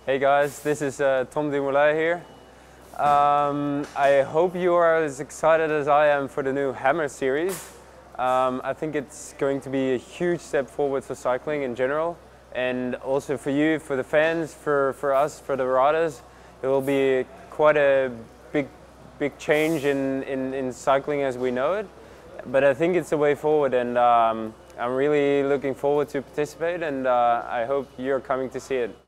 Hey guys, this is Tom Dumoulin here. I hope you are as excited as I am for the new Hammer series. I think it's going to be a huge step forward for cycling in general, and also for you, for the fans, for us, for the riders. It will be quite a big change in cycling as we know it, but I think it's the way forward, and I'm really looking forward to participate, and I hope you're coming to see it.